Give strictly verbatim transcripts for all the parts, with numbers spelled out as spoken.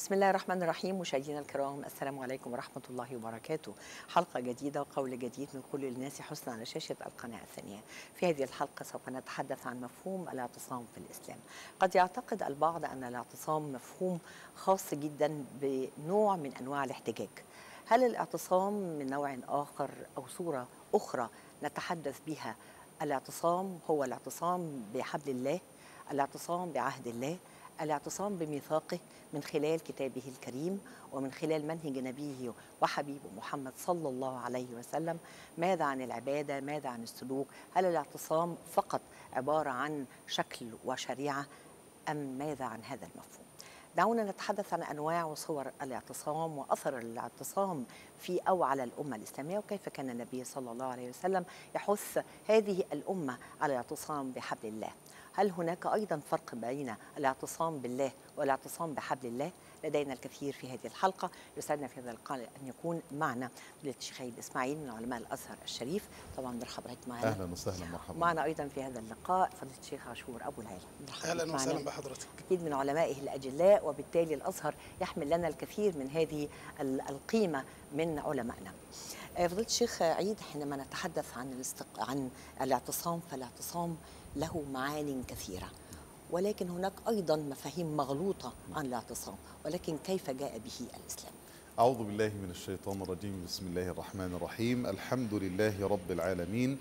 بسم الله الرحمن الرحيم. مشاهدينا الكرام، السلام عليكم ورحمة الله وبركاته. حلقة جديدة وقول جديد من كل الناس حسنا على شاشة القناة الثانية. في هذه الحلقة سوف نتحدث عن مفهوم الاعتصام في الإسلام. قد يعتقد البعض أن الاعتصام مفهوم خاص جدا بنوع من أنواع الاحتجاج. هل الاعتصام من نوع آخر أو صورة أخرى نتحدث بها؟ الاعتصام هو الاعتصام بحبل الله، الاعتصام بعهد الله، الاعتصام بميثاقه من خلال كتابه الكريم ومن خلال منهج نبيه وحبيبه محمد صلى الله عليه وسلم. ماذا عن العبادة؟ ماذا عن السلوك؟ هل الاعتصام فقط عبارة عن شكل وشريعة أم ماذا عن هذا المفهوم؟ دعونا نتحدث عن أنواع وصور الاعتصام وأثر الاعتصام في أو على الأمة الإسلامية، وكيف كان النبي صلى الله عليه وسلم يحث هذه الأمة على الاعتصام بحبل الله. هل هناك أيضا فرق بين الاعتصام بالله والاعتصام بحبل الله؟ لدينا الكثير في هذه الحلقة. يسعدنا في هذا اللقاء أن يكون معنا فضيلة الشيخ عيد إسماعيل من علماء الأزهر الشريف. طبعا مرحبا بك معنا. أهلا وسهلا، مرحبا. معنا أيضا في هذا اللقاء فضيلة الشيخ عاشور أبو العلا. أهلا وسهلا بحضرتك. أكيد من علمائه الأجلاء، وبالتالي الأزهر يحمل لنا الكثير من هذه القيمة من علمائنا. فضيلة الشيخ عيد، حينما نتحدث عن الاستق... عن الاعتصام، فالاعتصام له معان كثيرة، ولكن هناك أيضا مفاهيم مغلوطة عن الاعتصام، ولكن كيف جاء به الإسلام؟ أعوذ بالله من الشيطان الرجيم. بسم الله الرحمن الرحيم. الحمد لله رب العالمين،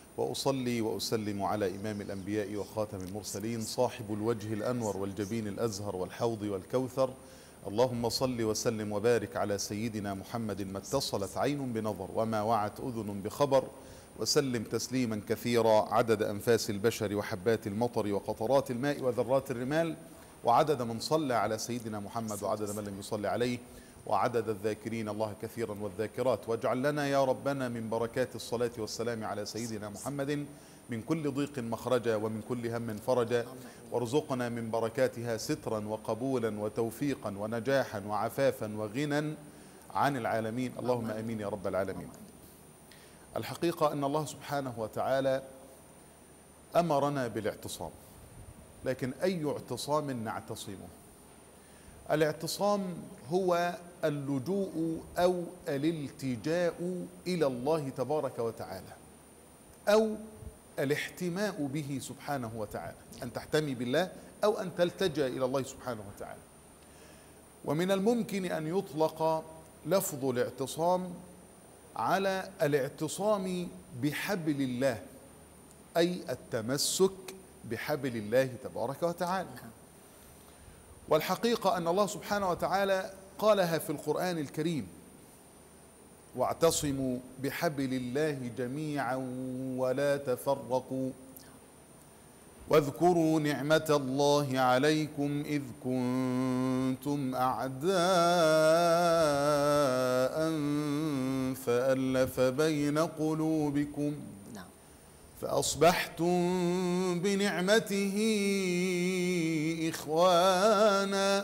وأصلي وأسلم على إمام الأنبياء وخاتم المرسلين صاحب الوجه الأنور والجبين الأزهر والحوض والكوثر. اللهم صل وسلم وبارك على سيدنا محمد ما اتصلت عين بنظر وما وعت أذن بخبر، وسلم تسليما كثيرا عدد أنفاس البشر وحبات المطر وقطرات الماء وذرات الرمال، وعدد من صلى على سيدنا محمد وعدد من لم يصلي عليه، وعدد الذاكرين الله كثيرا والذاكرات. واجعل لنا يا ربنا من بركات الصلاة والسلام على سيدنا محمد من كل ضيق مخرجا ومن كل هم فرجا، وارزقنا من بركاتها سترا وقبولا وتوفيقا ونجاحا وعفافا وغنى عن العالمين. اللهم آمين يا رب العالمين. الحقيقة أن الله سبحانه وتعالى أمرنا بالاعتصام، لكن أي اعتصام نعتصمه؟ الاعتصام هو اللجوء أو الالتجاء إلى الله تبارك وتعالى، أو الاحتماء به سبحانه وتعالى، أن تحتمي بالله أو أن تلتجأ إلى الله سبحانه وتعالى. ومن الممكن أن يطلق لفظ الاعتصام على الاعتصام بحبل الله، أي التمسك بحبل الله تبارك وتعالى. والحقيقة أن الله سبحانه وتعالى قالها في القرآن الكريم: واعتصموا بحبل الله جميعا ولا تفرقوا واذكروا نعمة الله عليكم إذ كنتم أعداء فألف بين قلوبكم فأصبحتم بنعمته إخوانا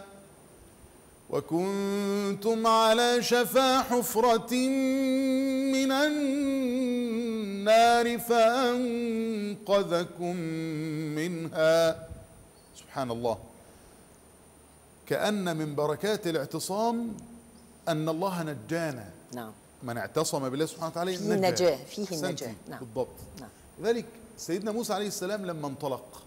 وكنتم على شفا حفرة من النار فأنقذكم منها. سبحان الله. كأن من بركات الاعتصام أن الله نجانا. نعم. من اعتصم بالله سبحانه وتعالى فيه النجاة، فيه النجاة. نعم. بالضبط. نعم. لذلك سيدنا موسى عليه السلام لما انطلق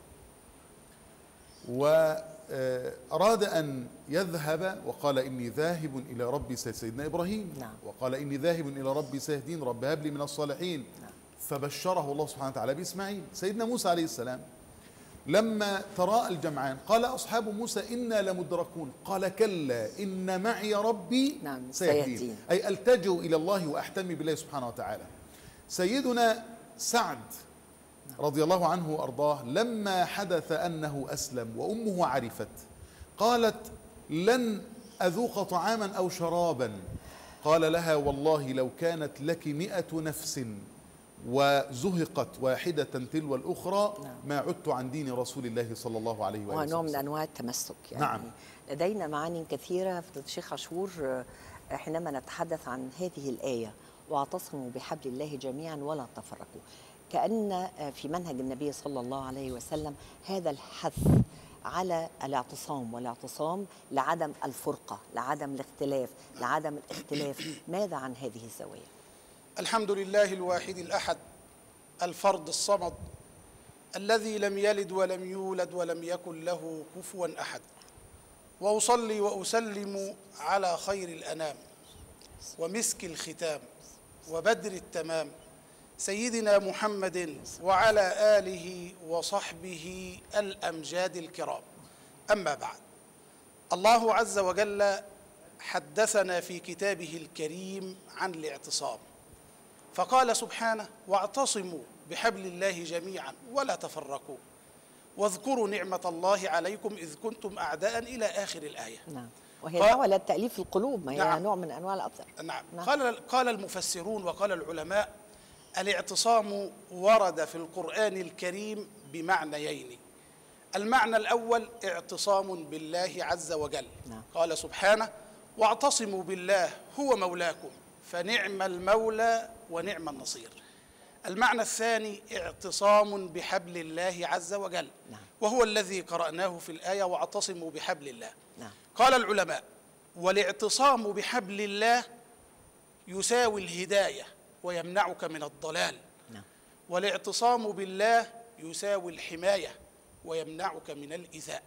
وأراد أن يذهب وقال إني ذاهب إلى ربي، سيدنا إبراهيم نعم. وقال إني ذاهب إلى ربي سيهدين، رب هب لي من الصالحين. نعم. فبشره الله سبحانه وتعالى بإسماعيل. سيدنا موسى عليه السلام لما تراءى الجمعان قال أصحاب موسى إنا لمدركون، قال كلا إن معي ربي نعم. سيهدين. سيهدين. أي ألتجئ إلى الله وأحتمي بالله سبحانه وتعالى. سيدنا سعد رضي الله عنه وأرضاه لما حدث أنه أسلم وأمه عرفت قالت لن أذوق طعاما أو شرابا، قال لها والله لو كانت لك مئة نفس وزهقت واحدة تلو الأخرى ما عدت عن دين رسول الله صلى الله عليه وآله وسلم. ونوع من أنواع التمسك يعني. نعم. لدينا معاني كثيرة فضيلة الشيخ عاشور حينما نتحدث عن هذه الآية: واعتصموا بحبل الله جميعا ولا تفرقوا. كأن في منهج النبي صلى الله عليه وسلم هذا الحث على الاعتصام والاعتصام لعدم الفرقة، لعدم الاختلاف، لعدم الاختلاف. ماذا عن هذه الزوايا؟ الحمد لله الواحد الأحد الفرد الصمد الذي لم يلد ولم يولد ولم يكن له كفوا أحد، وأصلي وأسلم على خير الأنام ومسك الختام وبدر التمام سيدنا محمد وعلى آله وصحبه الأمجاد الكرام. أما بعد، الله عز وجل حدثنا في كتابه الكريم عن الاعتصام، فقال سبحانه: واعتصموا بحبل الله جميعا ولا تفرقوا واذكروا نعمة الله عليكم إذ كنتم أعداء إلى آخر الآية. نعم، وهي قال دعوة للتأليف القلوب، ما هي نعم نوع من أنواع الأثر. نعم, نعم. قال قال المفسرون وقال العلماء: الاعتصام ورد في القرآن الكريم بمعنيين. المعنى الأول اعتصام بالله عز وجل. نعم. قال سبحانه: واعتصموا بالله هو مولاكم فنعم المولى ونعم النصير. المعنى الثاني اعتصام بحبل الله عز وجل. نعم. وهو الذي قرأناه في الآية: واعتصموا بحبل الله. نعم. قال العلماء: والاعتصام بحبل الله يساوي الهداية ويمنعك من الضلال. نعم. والاعتصام بالله يساوي الحماية ويمنعك من الإيذاء.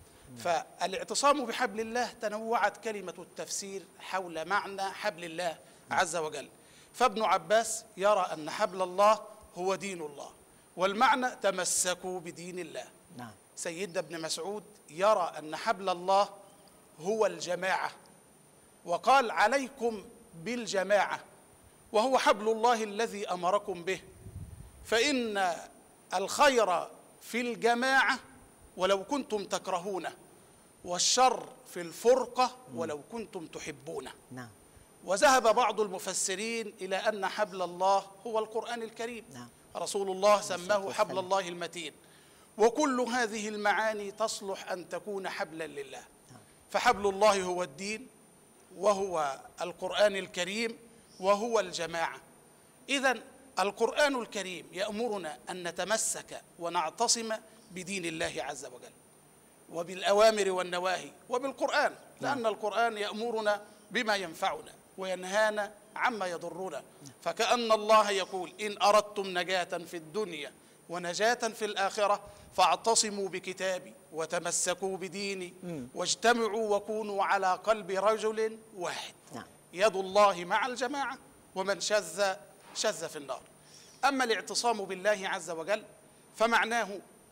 فالاعتصام بحبل الله تنوعت كلمة التفسير حول معنى حبل الله عز وجل. فابن عباس يرى أن حبل الله هو دين الله، والمعنى تمسكوا بدين الله. نعم. سيدنا ابن مسعود يرى أن حبل الله هو الجماعة، وقال: عليكم بالجماعة، وهو حبل الله الذي أمركم به، فإن الخير في الجماعة ولو كنتم تكرهونه، والشر في الفرقة ولو كنتم تحبونه. نعم. وذهب بعض المفسرين إلى أن حبل الله هو القرآن الكريم. نعم. رسول الله سماه حبل الله المتين. وكل هذه المعاني تصلح أن تكون حبلا لله. فحبل الله هو الدين، وهو القرآن الكريم، وهو الجماعة. إذن القرآن الكريم يأمرنا أن نتمسك ونعتصم بدين الله عز وجل وبالأوامر والنواهي وبالقرآن، لأن القرآن يأمرنا بما ينفعنا وينهانا عما يضرنا. فكأن الله يقول: إن أردتم نجاة في الدنيا ونجاة في الآخرة فاعتصموا بكتابي وتمسكوا بديني واجتمعوا وكونوا على قلب رجل واحد. نعم. يد الله مع الجماعة، ومن شذ شذ في النار. أما الاعتصام بالله عز وجل فمعناه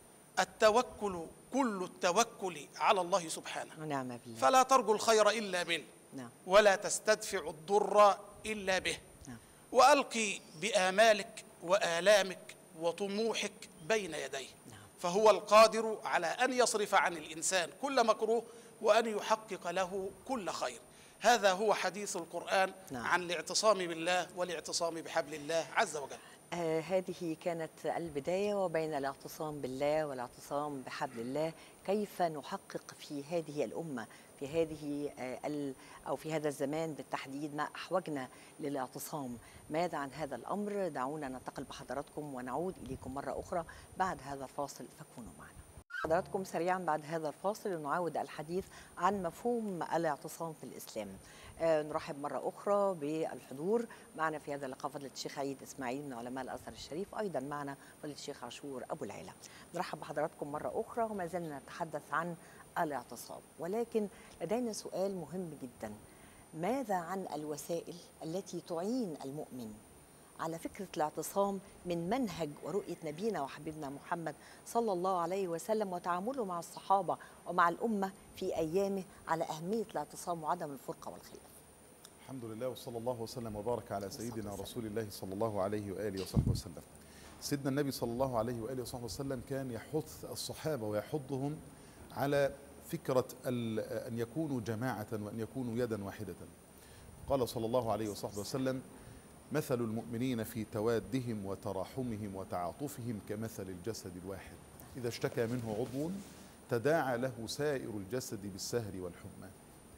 التوكل، كل التوكل على الله سبحانه. ونعم بالله. فلا ترجو الخير إلا منه. نعم. ولا تستدفع الضر إلا به. نعم. وألقي بآمالك وآلامك وطموحك بين يديه. نعم. فهو القادر على أن يصرف عن الإنسان كل مكروه وأن يحقق له كل خير. هذا هو حديث القرآن. نعم. عن الاعتصام بالله والاعتصام بحبل الله عز وجل. آه هذه كانت البداية، وبين الاعتصام بالله والاعتصام بحبل الله كيف نحقق في هذه الأمة، في هذه آه أو في هذا الزمان بالتحديد، ما أحوجنا للاعتصام. ماذا عن هذا الأمر؟ دعونا ننتقل بحضراتكم ونعود إليكم مرة أخرى بعد هذا الفاصل، فكونوا معنا حضراتكم سريعا بعد هذا الفاصل، ونعود الحديث عن مفهوم الاعتصام في الإسلام. آه نرحب مرة أخرى بالحضور معنا في هذا اللقاء فضيلة الشيخ عيد إسماعيل من علماء الأزهر الشريف، أيضا معنا فضيلة الشيخ عاشور أبو العلا. نرحب بحضراتكم مرة أخرى وما زلنا نتحدث عن الاعتصام، ولكن لدينا سؤال مهم جدا: ماذا عن الوسائل التي تعين المؤمن على فكرة الاعتصام من منهج ورؤية نبينا وحبيبنا محمد صلى الله عليه وسلم وتعامله مع الصحابة ومع الأمة في أيامه على أهمية الاعتصام وعدم الفرقة والخلاف؟ الحمد لله، وصلى الله وسلم وبارك على سيدنا رسول الله صلى الله عليه وآله وصحبه وسلم. سيدنا النبي صلى الله عليه وآله وصحبه وسلم كان يحث الصحابة ويحضهم على فكرة أن يكونوا جماعة وأن يكونوا يدا واحدة. قال صلى الله عليه وصحبه وسلم: مثل المؤمنين في توادهم وتراحمهم وتعاطفهم كمثل الجسد الواحد إذا اشتكى منه عضو تداعى له سائر الجسد بالسهر والحمى.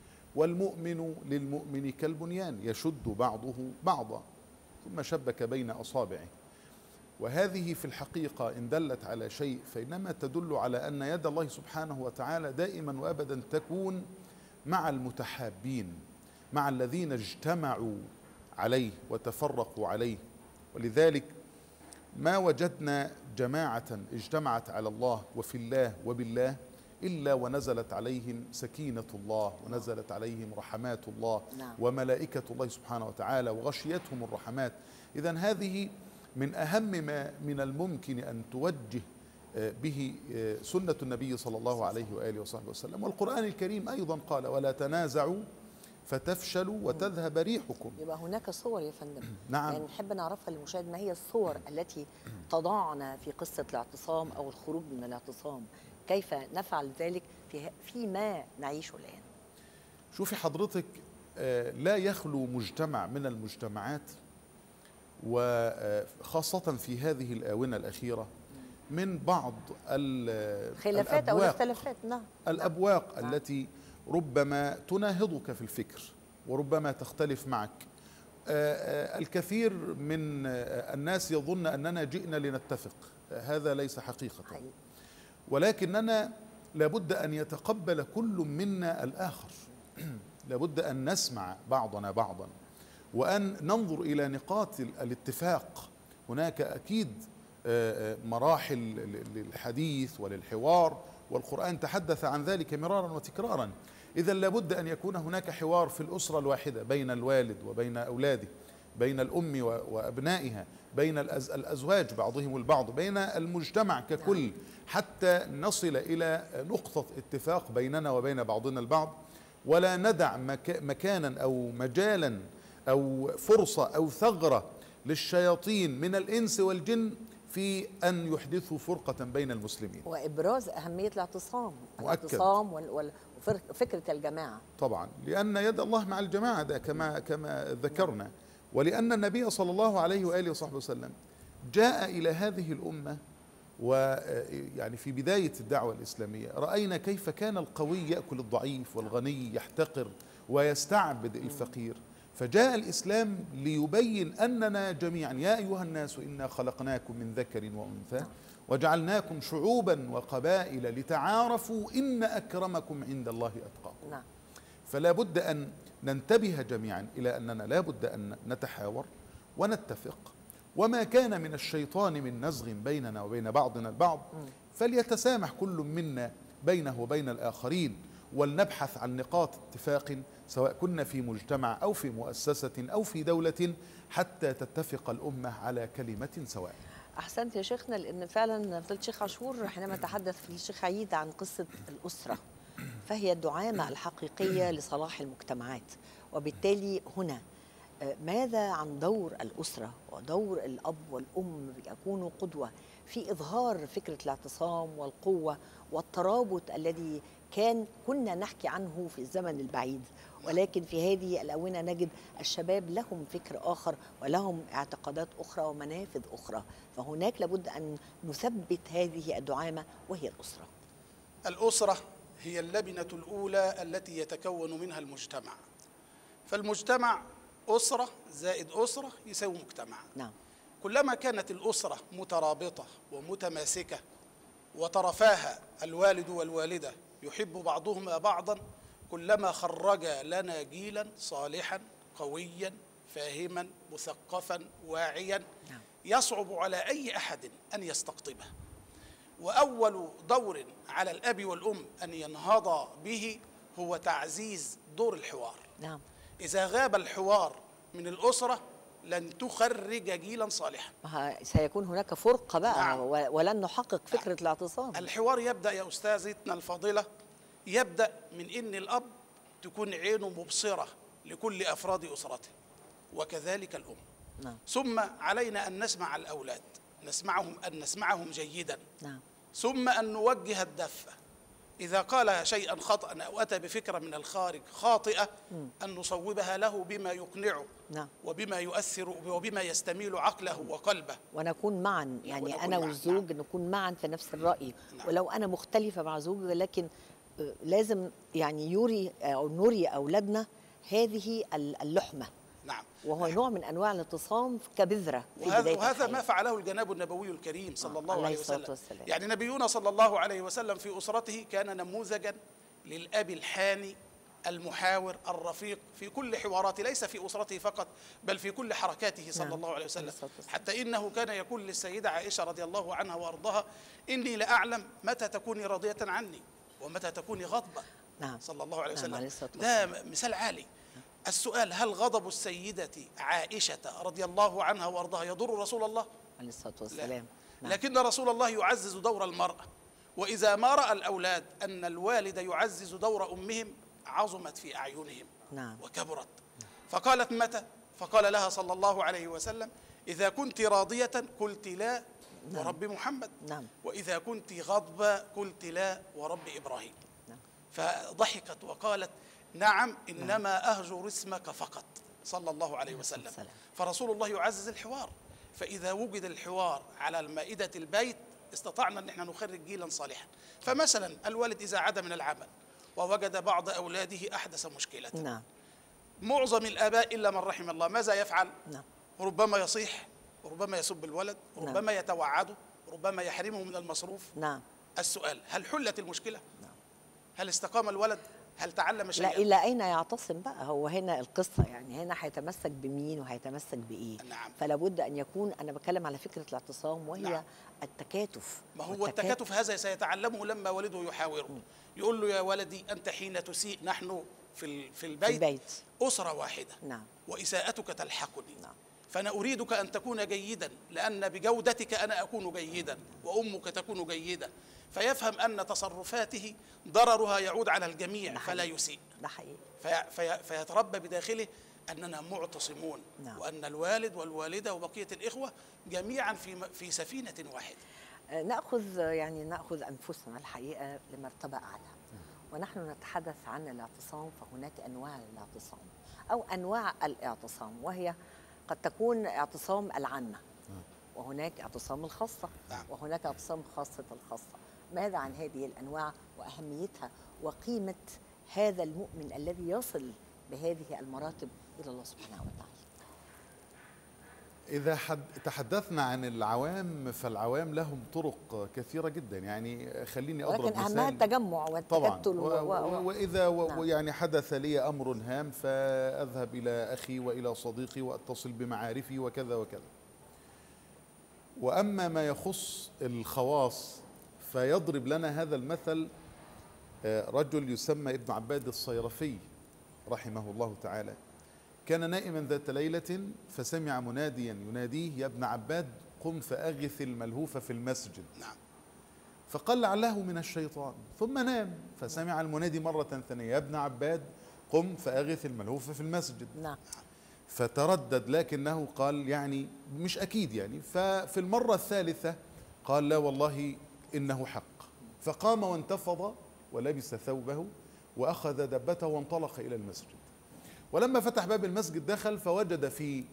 والمؤمن للمؤمن كالبنيان يشد بعضه بعضا ثم شبك بين أصابعه. وهذه في الحقيقة إن دلت على شيء فإنما تدل على أن يد الله سبحانه وتعالى دائما وأبدا تكون مع المتحابين، مع الذين اجتمعوا عليه وتفرقوا عليه. ولذلك ما وجدنا جماعة اجتمعت على الله وفي الله وبالله إلا ونزلت عليهم سكينة الله، ونزلت عليهم رحمات الله وملائكة الله سبحانه وتعالى وغشيتهم الرحمات. إذن هذه من أهم ما من الممكن أن توجه به سنة النبي صلى الله عليه وآله وصحبه وسلم. والقرآن الكريم أيضا قال: ولا تنازعوا فتفشلوا وتذهب ريحكم. يبقى هناك صور يا فندم. نعم. يعني نحب نعرفها للمشاهد، ما هي الصور التي تضعنا في قصة الاعتصام أو الخروج من الاعتصام؟ كيف نفعل ذلك في فيما نعيشه الآن؟ شوفي حضرتك، لا يخلو مجتمع من المجتمعات، وخاصة في هذه الآونة الأخيرة، من بعض الخلافات أو الاختلافات. نعم. الأبواق نعم. التي ربما تناهضك في الفكر وربما تختلف معك. الكثير من الناس يظن أننا جئنا لنتفق، هذا ليس حقيقة، ولكننا لابد أن يتقبل كل منا الآخر، لابد أن نسمع بعضنا بعضا وأن ننظر إلى نقاط الاتفاق. هناك أكيد مراحل للحديث وللحوار، والقرآن تحدث عن ذلك مرارا وتكرارا. إذن لابد أن يكون هناك حوار في الأسرة الواحدة بين الوالد وبين أولاده، بين الأم وأبنائها، بين الأزواج بعضهم البعض، بين المجتمع ككل، حتى نصل إلى نقطة اتفاق بيننا وبين بعضنا البعض، ولا ندع مكانا أو مجالا أو فرصة أو ثغرة للشياطين من الإنس والجن في أن يحدثوا فرقة بين المسلمين. وإبراز أهمية الاعتصام، الاعتصام وفكرة الجماعة. طبعا، لأن يد الله مع الجماعة، ده كما كما ذكرنا، ولأن النبي صلى الله عليه وآله وصحبه وسلم جاء إلى هذه الأمة، ويعني في بداية الدعوة الإسلامية رأينا كيف كان القوي يأكل الضعيف والغني يحتقر ويستعبد الفقير، فجاء الإسلام ليبين أننا جميعا يا أيها الناس إنا خلقناكم من ذكر وأنثى وجعلناكم شعوبا وقبائل لتعارفوا إن أكرمكم عند الله أتقاكم. فلا بد أن ننتبه جميعا إلى أننا لا بد أن نتحاور ونتفق، وما كان من الشيطان من نزغ بيننا وبين بعضنا البعض فليتسامح كل منا بينه وبين الآخرين، ولنبحث عن نقاط اتفاق سواء كنا في مجتمع أو في مؤسسة أو في دولة، حتى تتفق الأمة على كلمة سواء. أحسنت يا شيخنا، لأن فعلا فضيلة الشيخ عاشور حينما تحدث في الشيخ عيد عن قصة الأسرة فهي الدعامة الحقيقية لصلاح المجتمعات، وبالتالي هنا ماذا عن دور الأسرة ودور الأب والأم يكونوا قدوة في إظهار فكرة الاعتصام والقوة والترابط الذي كان كنا نحكي عنه في الزمن البعيد، ولكن في هذه الآونة نجد الشباب لهم فكر آخر ولهم اعتقادات أخرى ومنافذ أخرى، فهناك لابد أن نثبت هذه الدعامة وهي الأسرة. الأسرة هي اللبنة الأولى التي يتكون منها المجتمع، فالمجتمع أسرة زائد أسرة يساوي مجتمع. نعم. كلما كانت الأسرة مترابطة ومتماسكة وطرفاها الوالد والوالدة يحب بعضهما بعضا، كلما خرج لنا جيلا صالحا قويا فاهما مثقفا واعيا يصعب على أي أحد أن يستقطبه. وأول دور على الأب والأم أن ينهض به هو تعزيز دور الحوار. نعم. إذا غاب الحوار من الأسرة لن تخرج جيلا صالحا، سيكون هناك فرقة بقى. نعم. ولن نحقق فكرة نعم. الاعتصام. الحوار يبدأ يا أستاذتنا الفاضلة، يبدأ من إن الأب تكون عينه مبصرة لكل أفراد أسرته، وكذلك الأم. نعم. ثم علينا أن نسمع الأولاد، نسمعهم أن نسمعهم جيدا. نعم. ثم أن نوجه الدفة، إذا قال شيئا خطأ أو أتى بفكرة من الخارج خاطئة م. أن نصوبها له بما يقنعه. نعم. وبما يؤثر وبما يستميل عقله وقلبه، ونكون معا، يعني أنا والزوج نكون معا في نفس الرأي. نعم. ولو أنا مختلفة مع زوجي، لكن لازم يعني يوري أو نوري أولادنا هذه اللحمة نعم. وهو نوع من انواع الاعتصام كبذره في وهذا, بدايه وهذا الحياة. ما فعله الجناب النبوي الكريم صلى الله عليه عليه الصلاة وسلم. والسلام. يعني نبينا صلى الله عليه وسلم في أسرته كان نموذجا للأب الحاني المحاور الرفيق في كل حواراته، ليس في أسرته فقط بل في كل حركاته صلى نعم. الله عليه وسلم. الصلاة والسلام. حتى إنه كان يقول للسيدة عائشة رضي الله عنها وأرضاها: إني لأعلم متى تكوني راضية عني ومتى تكوني غضبة. نعم. صلى الله عليه نعم، وسلم. عليه الصلاة ده مثال عالي. السؤال: هل غضب السيدة عائشة رضي الله عنها وأرضاها يضر رسول الله؟ عليه الصلاة والسلام. نعم. لكن رسول الله يعزز دور المرأة، وإذا ما رأى الأولاد أن الوالد يعزز دور أمهم عظمت في أعينهم. نعم. وكبرت. فقالت: متى؟ فقال لها صلى الله عليه وسلم: إذا كنت راضية قلت لا ورب محمد. نعم. وإذا كنت غضبة قلت لا ورب إبراهيم. نعم. فضحكت وقالت: نعم إنما أهجر اسمك فقط، صلى الله عليه وسلم. السلام. فرسول الله يعزز الحوار، فإذا وجد الحوار على مائدة البيت استطعنا أن احنا نخرج جيلا صالحا. فمثلا الوالد إذا عاد من العمل ووجد بعض أولاده أحدث مشكلة، نعم. معظم الآباء إلا من رحم الله ماذا يفعل؟ نعم. ربما يصيح، ربما يسب الولد، ربما يتوعده، ربما يحرمه من المصروف. نعم. السؤال: هل حلت المشكلة؟ نعم. هل استقام الولد؟ هل تعلم شيئا؟ لا، إلى أين يعتصم بقى؟ هو هنا القصة، يعني هنا هيتمسك بمين وهيتمسك بإيه؟ نعم. فلا بد أن يكون، أنا بتكلم على فكرة الاعتصام وهي نعم. التكاتف. ما هو التكاتف هذا سيتعلمه لما والده يحاوره. م. يقول له: يا ولدي أنت حين تسيء نحن في في البيت, في البيت أسرة واحدة. نعم. وإساءتك تلحقني. نعم. فأنا أريدك أن تكون جيدا، لأن بجودتك أنا أكون جيدا وأمك تكون جيدة. فيفهم أن تصرفاته ضررها يعود على الجميع فلا يسيء. ده حقيقي. في في فيتربى بداخله أننا معتصمون. نعم. وأن الوالد والوالدة وبقية الإخوة جميعا في في سفينة واحدة. نأخذ يعني نأخذ أنفسنا الحقيقة لمرتبة أعلى، ونحن نتحدث عن الاعتصام، فهناك أنواع الاعتصام أو أنواع الاعتصام، وهي قد تكون اعتصام العامة، وهناك اعتصام الخاصة، وهناك اعتصام خاصة الخاصة. ماذا عن هذه الأنواع وأهميتها وقيمة هذا المؤمن الذي يصل بهذه المراتب إلى الله سبحانه وتعالى؟ إذا تحدثنا عن العوام فالعوام لهم طرق كثيرة جدا، يعني خليني أضرب مثال. ولكن أهمها التجمع والتكتل. و... و... وإذا و... نعم. يعني حدث لي أمر هام فأذهب إلى أخي وإلى صديقي وأتصل بمعارفي وكذا وكذا. وأما ما يخص الخواص فيضرب لنا هذا المثل رجل يسمى ابن عباد الصيرفي رحمه الله تعالى. كان نائما ذات ليلة فسمع مناديا يناديه: يا ابن عباد قم فأغث الملهوف في المسجد. نعم. فقال لعله من الشيطان، ثم نام فسمع المنادي مرة ثانية: يا ابن عباد قم فأغث الملهوف في المسجد. نعم. فتردد لكنه قال يعني مش أكيد يعني. ففي المرة الثالثة قال: لا والله إنه حق. فقام وانتفض ولبس ثوبه وأخذ دبته وانطلق إلى المسجد. ولما فتح باب المسجد دخل فوجد في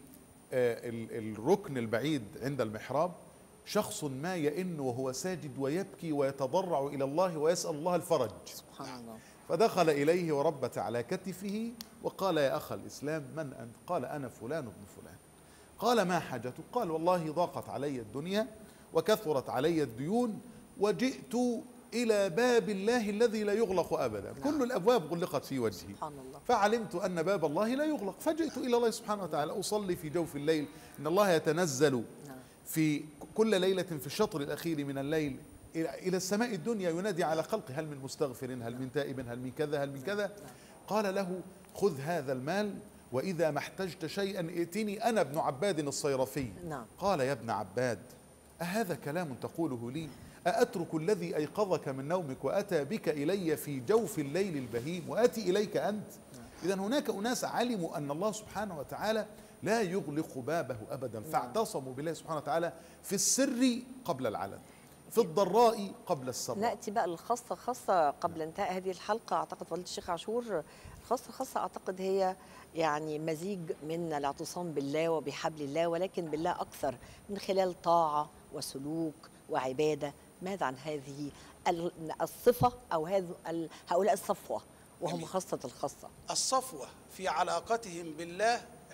الركن البعيد عند المحراب شخص ما يئن وهو ساجد ويبكي ويتضرع إلى الله ويسأل الله الفرج. سبحان الله. فدخل إليه وربت على كتفه وقال: يا أخ الإسلام من أنت؟ قال: أنا فلان ابن فلان. قال: ما حاجتك؟ قال: والله ضاقت علي الدنيا وكثرت علي الديون وجئت إلى باب الله الذي لا يغلق أبدا. نعم. كل الأبواب غلقت في وجهي. سبحان الله. فعلمت أن باب الله لا يغلق فجئت إلى الله سبحانه وتعالى أصلي في جوف الليل. إن الله يتنزل في كل ليلة في الشطر الأخير من الليل إلى السماء الدنيا ينادي على خلقه: هل من مستغفر، هل من تائب، هل من كذا، هل من كذا. قال له: خذ هذا المال وإذا ما احتجت شيئا ائتني أنا ابن عباد الصيرفي. نعم. قال: يا ابن عباد أهذا كلام تقوله لي؟ أأترك الذي أيقظك من نومك وأتى بك إلي في جوف الليل البهيم وآتي إليك أنت؟ إذن هناك أناس علموا أن الله سبحانه وتعالى لا يغلق بابه أبدا، فاعتصموا بالله سبحانه وتعالى في السر قبل العلن، في الضراء قبل السراء. نأتي بقى للخاصة خاصة قبل انتهاء هذه الحلقة. أعتقد فضيلة الشيخ عاشور الخاصة خاصة أعتقد هي يعني مزيج من الاعتصام بالله وبحبل الله، ولكن بالله أكثر من خلال طاعة وسلوك وعبادة. ماذا عن هذه الصفة أو هؤلاء الصفوة وهم خاصة الخاصة؟ الصفوة في علاقتهم بالله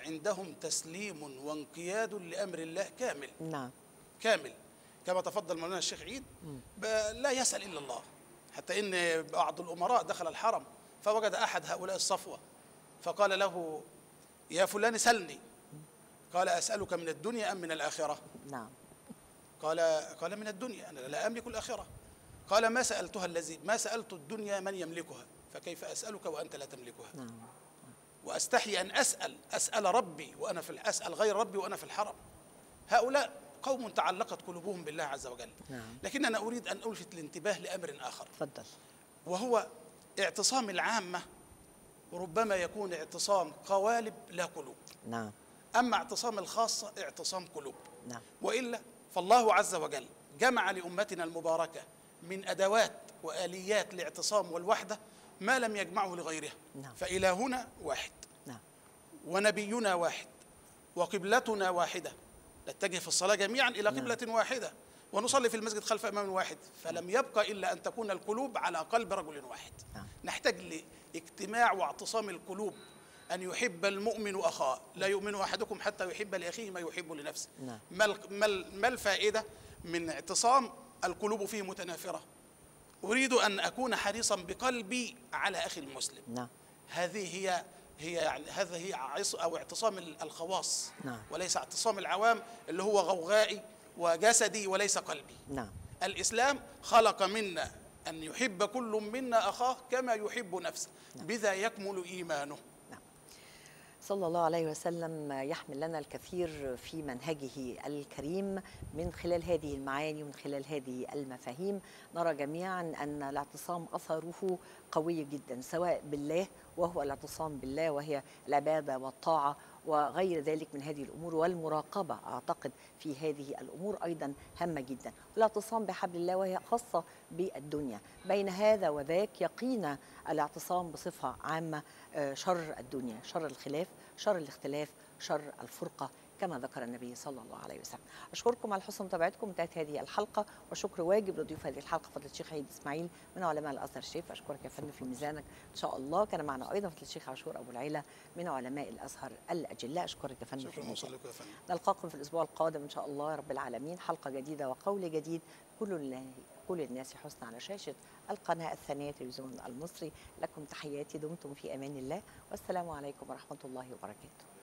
عندهم تسليم وانقياد لأمر الله كامل. نعم. كامل كما تفضل مولانا الشيخ عيد، لا يسأل إلا الله. حتى إن بعض الأمراء دخل الحرم فوجد أحد هؤلاء الصفوة فقال له: يا فلان سلني. قال: أسألك من الدنيا أم من الآخرة؟ نعم. قال قال من الدنيا، أنا لا أملك الآخرة. قال: ما سألتها الذي ما سألت الدنيا من يملكها، فكيف أسألك وأنت لا تملكها؟ نعم. وأستحي أن أسأل أسأل ربي وأنا في أسأل غير ربي وأنا في الحرم. هؤلاء قوم تعلقت قلوبهم بالله عز وجل. نعم. لكن أنا أريد أن ألفت الانتباه لأمر آخر. تفضل. وهو اعتصام العامة ربما يكون اعتصام قوالب لا قلوب. نعم. أما اعتصام الخاصة اعتصام قلوب. نعم. وإلا فالله عز وجل جمع لأمتنا المباركة من أدوات وآليات الاعتصام والوحدة ما لم يجمعه لغيرها. نعم. فإلهنا واحد. نعم. ونبينا واحد، وقبلتنا واحدة، نتجه في الصلاة جميعا إلى قبلة نعم. واحدة، ونصلي في المسجد خلف إمام واحد. فلم يبقى إلا أن تكون القلوب على قلب رجل واحد. نعم. نحتاج لاجتماع واعتصام القلوب، أن يحب المؤمن أخاه، لا يؤمن أحدكم حتى يحب لأخيه ما يحب لنفسه. نعم. ما الفائدة من اعتصام القلوب فيه متنافرة؟ أريد أن أكون حريصا بقلبي على أخي المسلم. نعم. هذه هي هي يعني هذا هي أو اعتصام الخواص. نعم. وليس اعتصام العوام اللي هو غوغائي وجسدي وليس قلبي. نعم. الإسلام خلق منا أن يحب كل منا أخاه كما يحب نفسه. نعم. بذا يكمل إيمانه. صلى الله عليه وسلم يحمل لنا الكثير في منهجه الكريم من خلال هذه المعاني ومن خلال هذه المفاهيم. نرى جميعا أن الاعتصام أثره قوي جدا، سواء بالله وهو الاعتصام بالله وهي العبادة والطاعة وغير ذلك من هذه الأمور، والمراقبة أعتقد في هذه الأمور أيضا هامة جدا، والاعتصام بحبل الله وهي خاصة بالدنيا. بين هذا وذاك يقينا الاعتصام بصفة عامة شر الدنيا، شر الخلاف، شر الاختلاف، شر الفرقة كما ذكر النبي صلى الله عليه وسلم. أشكركم على حسن متابعتكم. انتهت هذه الحلقة، وشكر واجب لضيوف هذه الحلقة فضيلة الشيخ عيد إسماعيل من علماء الأزهر الشريف. أشكرك يا فندم في ميزانك إن شاء الله. كان معنا أيضا فضيلة الشيخ عاشور أبو العيلة من علماء الأزهر الأجلاء. أشكرك يا فندم في ميزانك. نلقاكم في الأسبوع القادم إن شاء الله رب العالمين، حلقة جديدة وقول جديد. كل كل الناس حسن على شاشة القناة الثانية تلفزيون المصري. لكم تحياتي، دمتم في أمان الله، والسلام عليكم ورحمة الله وبركاته.